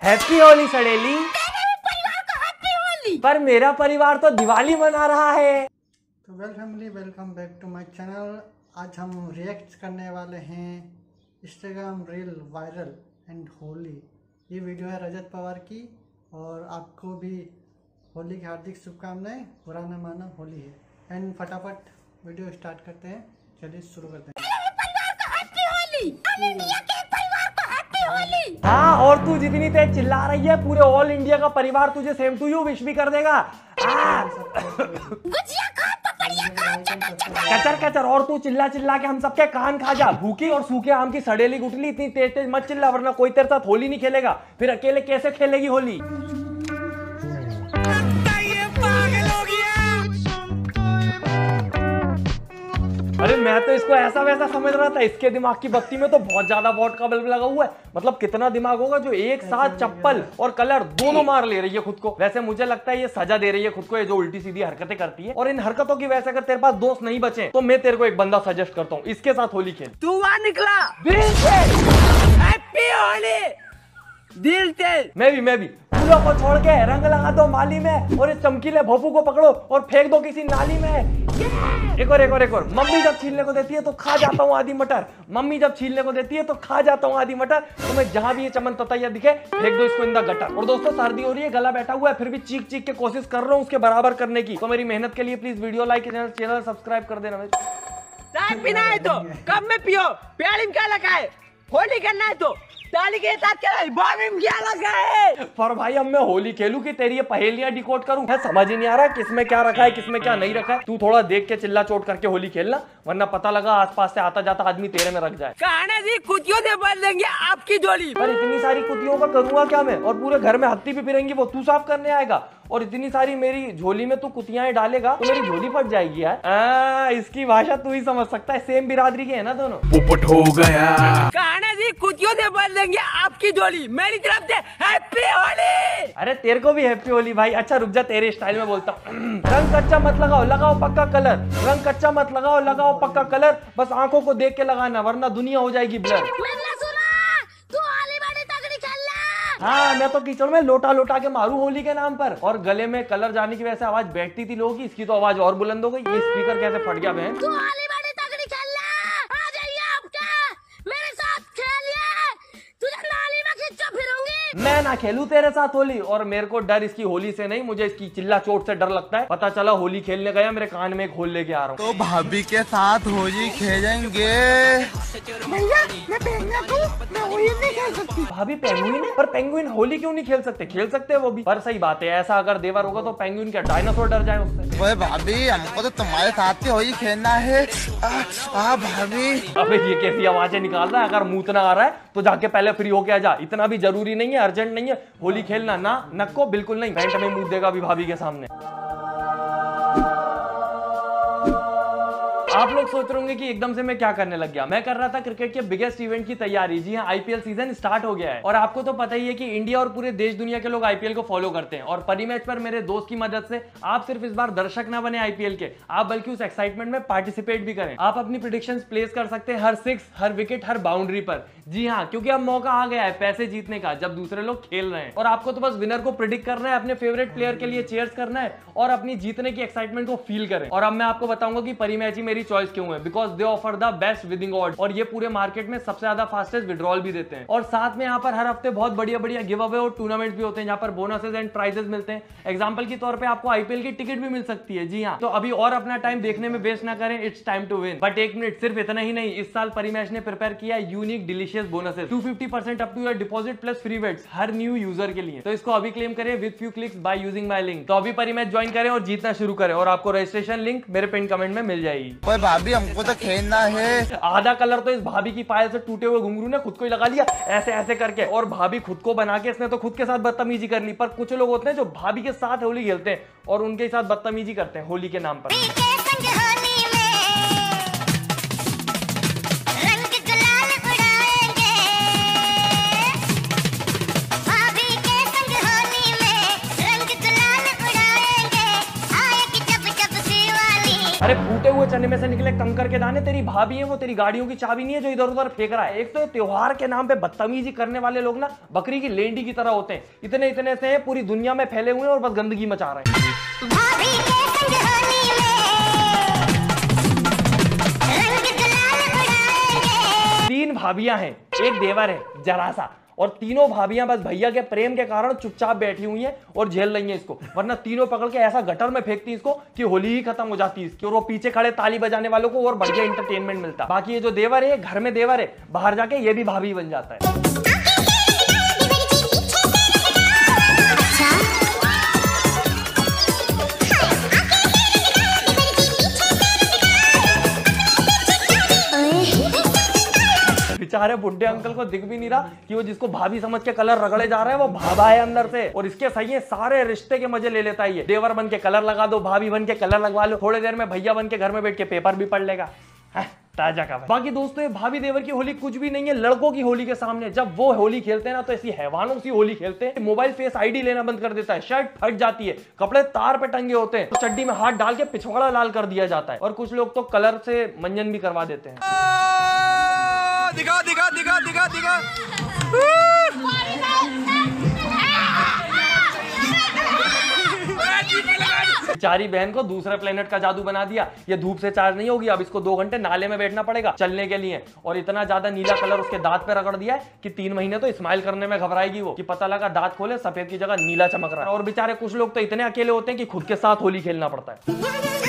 Happy Holi सड़ेली। परिवार को happy Holi. पर मेरा परिवार तो दिवाली मना रहा है। तो well family, welcome back to my channel. आज हम रिएक्ट करने वाले हैं Instagram reel viral and Holi. ये वीडियो है रजत पवार की और आपको भी होली की हार्दिक शुभकामनाएं। बुरा न माना, होली है। एंड फटाफट वीडियो स्टार्ट करते हैं। चलिए शुरू करते हैं। परिवार को हैप्पी होली। इंडिया के परिवार को हैप्पी होली। हाँ, और तू जितनी तेज चिल्ला रही है पूरे ऑल इंडिया का परिवार तुझे सेम टू यू विश भी कर देगा। गुजिया खा, पपड़िया खा, कचर कचर। और तू चिल्ला चिल्ला के हम सबके कान खा जा। भूखी और सूखे आम की सड़ेली गुटली, इतनी तेज तेज मत चिल्ला वरना कोई तेरे साथ होली नहीं खेलेगा। फिर अकेले कैसे खेलेगी होली? अरे मैं तो इसको ऐसा वैसा समझ रहा था। इसके दिमाग की बत्ती में तो बहुत ज्यादा वोट का बल्ब लगा हुआ है। मतलब कितना दिमाग होगा जो एक साथ चप्पल और कलर दोनों मार ले रही है खुद को। वैसे मुझे लगता है ये सजा दे रही है खुद को, ये जो उल्टी सीधी हरकतें करती है। और इन हरकतों की वजह से अगर तेरे पास दोस्त नहीं बचे तो मैं तेरे को एक बंदा सजेस्ट करता हूँ, इसके साथ होली खेल। तू वहां निकला हैप्पी होली दिल तेल। मैं भी फूलों को छोड़ के रंग लगा दो माली में और इस चमकीले भोपू को पकड़ो और फेंक दो किसी नाली में। एक और। मम्मी जब छीलने को देती है तो खा जाता हूँ आधी मटर। मम्मी जब छीलने को देती है तो खा जाता हूँ आधी मटर। तो मैं जहां भी ये चमन ततैया दिखे फेंक दो इसको इन द गटर। और दोस्तों सर्दी हो रही है, गला बैठा हुआ है, फिर भी चीख चीख के कोशिश कर रहा हूँ उसके बराबर करने की। तो मेरी मेहनत के लिए please video like, channel subscribe कर देना। चाय पीना है तो कब में पियो, प्याली में क्या लगा है। होली करना है तो ताली के साथ क्या लगा है। पर भाई अब मैं होली खेलूं कि तेरी ये पहेलियां डिकोड करूं? है समझ ही नहीं आ रहा किसमें क्या रखा है किसमें क्या नहीं रखा है। तू थोड़ा देख के चिल्ला चोट करके होली खेलना, वरना पता लगा आसपास से आता जाता आदमी तेरे में रख जाए। कहानी जी कुतियों से बदल देंगे आपकी जोड़ी। पर इतनी सारी कुतियों का करूंगा क्या मैं? और पूरे घर में हत्ती भी फिरेंगी वो तू साफ करने आएगा। और इतनी सारी मेरी झोली में तू कुतियां डालेगा तो मेरी झोली फट जाएगी यार। इसकी भाषा तू ही समझ सकता है, सेम बिरादरी के है ना दोनों। पोपट हो गया। कहानी जी कुतियों से बदल देंगे आपकी जोड़ी। मेरी तरफ से हैप्पी होली। अरे तेरे को भी हैप्पी होली भाई। अच्छा रुक जा, तेरे स्टाइल में बोलता हूँ। रंग कच्चा मत लगाओ, लगाओ पक्का कलर। रंग कच्चा मत लगाओ, लगाओ पक्का कलर। बस आंखों को देख के लगाना वरना दुनिया हो जाएगी ब्लर। हाँ, मैं तो कीचड़ में लोटा लोटा के मारू होली के नाम पर। और गले में कलर जाने की वजह से आवाज बैठती थी लोगों की, इसकी तो आवाज और बुलंद हो गई। ये स्पीकर कैसे फट गया बहन? मैं ना खेलूं तेरे साथ होली। और मेरे को डर इसकी होली से नहीं, मुझे इसकी चिल्ला चोट से डर लगता है। पता चला होली खेलने गया मेरे कान में एक होल लेके आ रहा हूँ। तो भाभी के साथ होली खेलेंगे। भैया मैं पेंगुइन हूँ, मैं होली नहीं खेल सकती। भाभी पेंगुइन है? पर पेंगुइन होली क्यों नहीं खेल सकते? खेल सकते हैं वो भी। पर सही बात है, ऐसा अगर देवर होगा तो पेंगुइन क्या डायनासोर डर जाए उससे? ओए भाभी हमको तो तुम्हारे साथ ही होली खेलना है। भाभी अबे ये कैसी आवाजें निकाल रहा है? अगर मूतना आ रहा है तो जाके पहले फ्री होके आ जा। इतना भी जरूरी नहीं है, अर्जेंट नहीं है होली खेलना। ना नको बिल्कुल नहीं। पैंट में मुंह देगा अभी भाभी के सामने। आप लोग सोच रहे होंगे कि एकदम से मैं क्या करने लग गया। मैं कर रहा था क्रिकेट के बिगेस्ट इवेंट की तैयारी। जी हाँ, आईपीएल सीजन स्टार्ट हो गया है। और आपको तो पता ही है कि इंडिया और पूरे देश दुनिया के लोग आईपीएल को फॉलो करते हैं। और परी मैच पर मेरे दोस्त की मदद से आप सिर्फ इस बार दर्शक ना बने आईपीएल के, आप बल्कि उस एक्साइटमेंट में पार्टिसिपेट भी करें। आप अपनी प्रेडिक्शंस प्लेस कर सकते हैं हर सिक्स, हर विकेट, हर बाउंड्री पर। जी हाँ, क्योंकि अब मौका आ गया है पैसे जीतने का जब दूसरे लोग खेल रहे हैं। और आपको तो बस विनर को प्रिडिक्ट करना है, अपने फेवरेट प्लेयर के लिए चीयर्स करना है और अपनी जीतने की एक्साइटमेंट को फील करें। और अब मैं आपको बताऊंगा कि परी मैच ही मेरी चॉइस क्यों है। Because they offer the best winning odds और ये पूरे मार्केट में सबसे ज्यादा फास्टेस्ट विड्रॉल भी देते हैं। और साथ में यहाँ पर हर हफ्ते बहुत बढ़िया बढ़िया गिव अवे और टूर्नामेंट्स भी होते हैं जहाँ पर बोनसेस एंड प्राइजेस मिलते हैं। एग्जांपल के तौर पे आपको आईपीएल की टिकट भी मिल सकती है। जी हाँ, तो अभी और अपना टाइम देखने में वेस्ट ना करें, it's time to win. But एक मिनट, सिर्फ इतना ही नहीं, इस साल परी मैच ने प्रिपेयर किया unique delicious bonuses 250% up to your deposit plus free bets हर न्यू यूजर के लिए। तो इसको अभी क्लेम करें with few clicks by using my link. तो अभी परी मैच ज्वाइन करें और जीतना शुरू करें। और आपको रजिस्ट्रेशन लिंक मेरे पिन कमेंट में मिल जाएगी। ओए भाभी हमको तो खेलना है। आधा कलर तो इस भाभी की पायल से टूटे हुए घुंघरू ने खुद को ही लगा लिया ऐसे ऐसे करके। और भाभी खुद को बना के इसने तो खुद के साथ बदतमीजी कर ली। पर कुछ लोग होते हैं जो भाभी के साथ होली खेलते हैं और उनके साथ बदतमीजी करते हैं होली के नाम पर। अरे फूटे हुए चने में से निकले कंकर के दाने, तेरी भाभी है वो, तेरी गाड़ियों की चाबी नहीं है जो इधर उधर फेंक रहा है। एक तो त्योहार के नाम पे बदतमीजी करने वाले लोग ना बकरी की लेंडी की तरह होते हैं, इतने इतने से पूरी दुनिया में फैले हुए हैं और बस गंदगी मचा रहे हैं। 3 भाभियां हैं, एक देवर है जरा सा, और तीनों भाभियां बस भैया के प्रेम के कारण चुपचाप बैठी हुई हैं और झेल रही हैं इसको, वरना तीनों पकड़ के ऐसा गटर में फेंकती इसको कि होली ही खत्म हो जाती इसकी, और वो पीछे खड़े ताली बजाने वालों को और बढ़िया एंटरटेनमेंट मिलता। बाकी ये जो देवर है घर में देवर है, बाहर जाके ये भी भाभी बन जाता है। बेचारे बुड्ढे अंकल को दिख भी नहीं रहा कि वो जिसको भाभी समझ के कलर रगड़े जा रहा है वो भाभा है अंदर से, और इसके सही है सारे रिश्ते के मजे ले लेता है ये। देवर बन के कलर लगा दो, भाभी बन के कलर लगवा लो, थोड़ी देर में भैया बन के घर में बैठ के पेपर भी पढ़ लेगा। ताजा का बाकी दोस्तों ये भाभी देवर की होली कुछ भी नहीं है लड़कों की होली के सामने। जब वो होली खेलते हैं ना तो ऐसी हैवानों सी होली खेलते हैं, मोबाइल फेस आईडी लेना बंद कर देता है, शर्ट फट जाती है, कपड़े तार पे टंगे होते हैं, तो चड्डी में हाथ डाल के पिछवाड़ा लाल कर दिया जाता है, और कुछ लोग तो कलर से मंजन भी करवा देते हैं। दिखा दिखा दिखा दिखा दिखा बेचारी बहन को दूसरे प्लेनेट का जादू बना दिया, ये धूप से चार्ज नहीं होगी, अब इसको 2 घंटे नाले में बैठना पड़ेगा चलने के लिए, और इतना ज्यादा नीला कलर उसके दांत पे रगड़ दिया है कि 3 महीने तो स्माइल करने में घबराएगी वो, कि पता लगा दांत खोले सफेद की जगह नीला चमक रहा है। और बेचारे कुछ लोग तो इतने अकेले होते हैं कि खुद के साथ होली खेलना पड़ता है।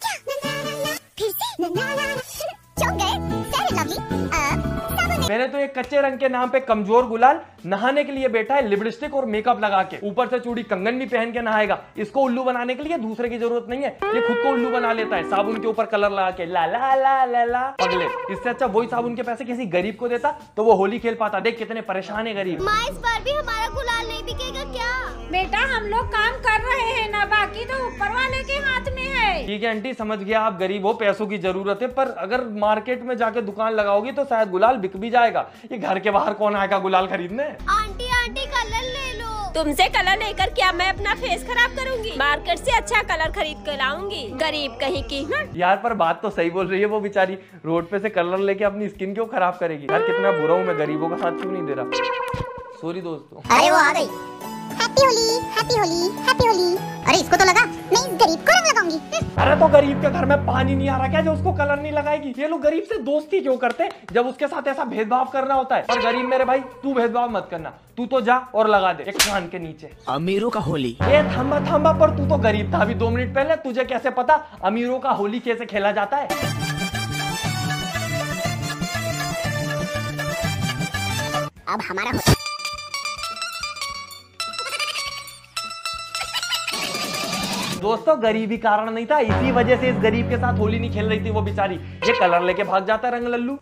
मैंने तो एक कच्चे रंग के नाम पे कमजोर गुलाल नहाने के लिए बैठा है लिपस्टिक और मेकअप लगा के, ऊपर से चूड़ी कंगन भी पहन के नहाएगा। इसको उल्लू बनाने के लिए दूसरे की जरूरत नहीं है, ये खुद को उल्लू बना लेता है साबुन के ऊपर कलर लगा के, ला ला ला ला ला पगले। इससे अच्छा वही साबुन के पैसे किसी गरीब को देता तो वो होली खेल पाता। देख कितने परेशान है गरीब। माँ इस बार भी हमारा गुलाल नहीं बिकेगा क्या? बेटा हम लोग काम कर रहे हैं ना, बाकी तो ऊपर वाले के हाथ में है। ठीक है आंटी समझ गया, आप गरीब हो, पैसों की जरूरत है, पर अगर मार्केट में जाके दुकान लगाओगी तो शायद गुलाल बिक भी जाएगा। ये घर के बाहर कौन आएगा गुलाल खरीदने? आंटी आंटी कलर ले लो। तुमसे कलर लेकर क्या मैं अपना फेस खराब करूंगी? मार्केट से अच्छा कलर खरीद कर लाऊंगी, गरीब कहीं की। यार पर बात तो सही बोल रही है वो बेचारी, रोड पे से कलर लेके अपनी स्किन क्यों खराब करेगी? यार कितना बुरा हूँ मैं, गरीबों का साथ क्यों नहीं दे रहा। सॉरी दोस्तों। अरे वो आ गई। Happy Holi happy Holi happy Holi. अरे इसको तो लगा, मैं इस गरीब को रंग लगाऊंगी। अरे तो गरीब के घर में पानी नहीं आ रहा क्या जो उसको कलर नहीं लगाएगी? ये लोग गरीब से दोस्ती क्यों करते जब उसके साथ ऐसा भेदभाव करना होता है? और गरीब मेरे भाई तू भेदभाव मत करना, तू तो जा और लगा दे एक कान के नीचे। अमीरों का होली। ये थम्बा थम्बा, पर तू तो गरीब था अभी 2 मिनट पहले, तुझे कैसे पता अमीरों का होली कैसे खेला जाता है? अब हमारा दोस्तों गरीबी कारण नहीं था, इसी वजह से इस गरीब के साथ होली नहीं खेल रही थी वो बेचारी। ये कलर लेके भाग जाता है रंग लल्लू।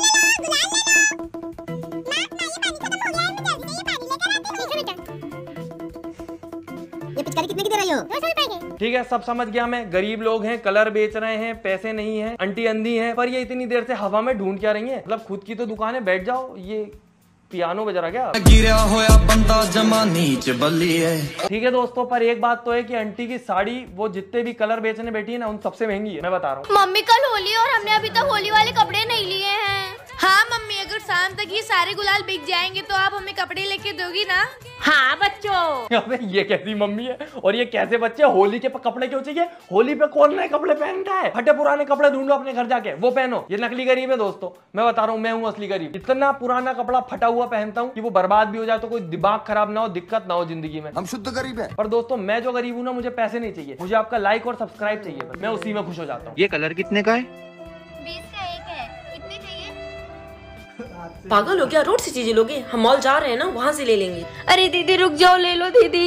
ये पिचकारी कितने की दे रही हो? ठीक है सब समझ गया मैं, गरीब लोग हैं, कलर बेच रहे हैं, पैसे नहीं है, आंटी अंधी है, पर ये इतनी देर से हवा में ढूंढ क्या रही है? मतलब खुद की तो दुकान है, बैठ जाओ। ये पियानो बज रहा क्या? गिरा होया बंदा जमा नीच बल्ली है। ठीक है दोस्तों, पर एक बात तो है कि आंटी की साड़ी वो जितने भी कलर बेचने बैठी है ना उन सबसे महंगी है, मैं बता रहा हूँ। मम्मी कल होली और हमने अभी तक होली वाले कपड़े नहीं लिए हैं। हाँ मम्मी, अगर शाम तक ये सारे गुलाल बिक जाएंगे तो आप हमें कपड़े लेके दोगी ना? हाँ बच्चों। अबे ये कैसी मम्मी है और ये कैसे बच्चे? होली के कपड़े क्यों चाहिए? होली पे कौन नए कपड़े पहनता है? फटे पुराने कपड़े ढूंढो अपने घर जाके, वो पहनो। ये नकली गरीब है दोस्तों, मैं बता रहा हूँ, मैं हूँ असली गरीब। इतना पुराना कपड़ा फटा हुआ पहनता हूँ कि वो बर्बाद भी हो जाए तो कोई दिमाग खराब ना हो, दिक्कत ना हो जिंदगी में। हम शुद्ध गरीब है। पर दोस्तों मैं जो गरीब हूँ ना, मुझे पैसे नहीं चाहिए, मुझे आपका लाइक और सब्सक्राइब चाहिए, मैं उसी में खुश हो जाता हूँ। ये कलर कितने का है? 20 का एक है, कितने चाहिए? पागल हो क्या? रोड से चीजें लोगे? हम मॉल जा रहे हैं ना, वहाँ से ले लेंगे। अरे दीदी रुक जाओ, ले लो दीदी।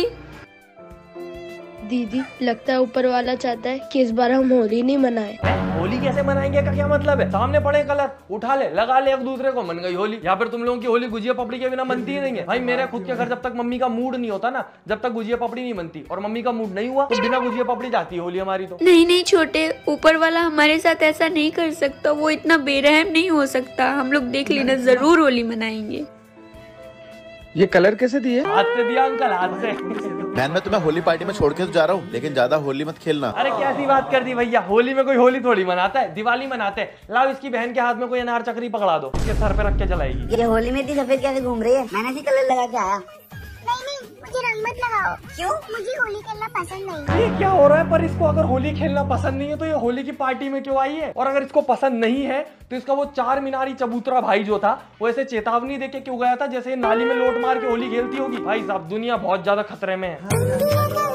दीदी लगता है ऊपर वाला चाहता है कि इस बार हम होली नहीं मनाए। होली कैसे मनाएंगे का क्या मतलब है? सामने पड़े कलर उठा ले, लगा ले एक दूसरे को, मन गई होली। या फिर तुम लोगों की होली गुजिया पपड़ी के बिना बनती ही नहीं है। भाई मेरे खुद के घर जब तक मम्मी का मूड नहीं होता ना, जब तक गुजिया पपड़ी नहीं बनती, और मम्मी का मूड नहीं हुआ तो बिना गुजिया पपड़ी जाती है होली हमारी। तो नहीं नहीं छोटे, ऊपर वाला हमारे साथ ऐसा नहीं कर सकता, वो इतना बेरहम नहीं हो सकता। हम लोग देख लेना, जरूर होली मनाएंगे। ये कलर कैसे दिए? हाथ से दिया अंकल, हाथ से। बहन मैं तुम्हें होली पार्टी में छोड़ के तो जा रहा हूँ, लेकिन ज्यादा होली मत खेलना। अरे कैसी बात कर दी भैया, होली में कोई होली थोड़ी मनाता है, दिवाली मनाते हैं। लाओ इसकी बहन के हाथ में कोई अनार चक्री पकड़ा दो, इसके सर पे रख के जलाएगी। ये होली में इतनी सफेद कैसे घूम रही है? मैंने भी कलर लगा के आया। नहीं, मुझे रंग मत लगाओ। क्यों? मुझे होली खेलना पसंद नहीं। ये क्या हो रहा है? पर इसको अगर होली खेलना पसंद नहीं है तो ये होली की पार्टी में क्यों आई है? और अगर इसको पसंद नहीं है तो इसका वो 4 मीनारी चबूतरा भाई जो था वो ऐसे चेतावनी देके क्यों गया था, जैसे नाली में लोट मार के होली खेलती होगी। भाई साहब दुनिया बहुत ज्यादा खतरे में है।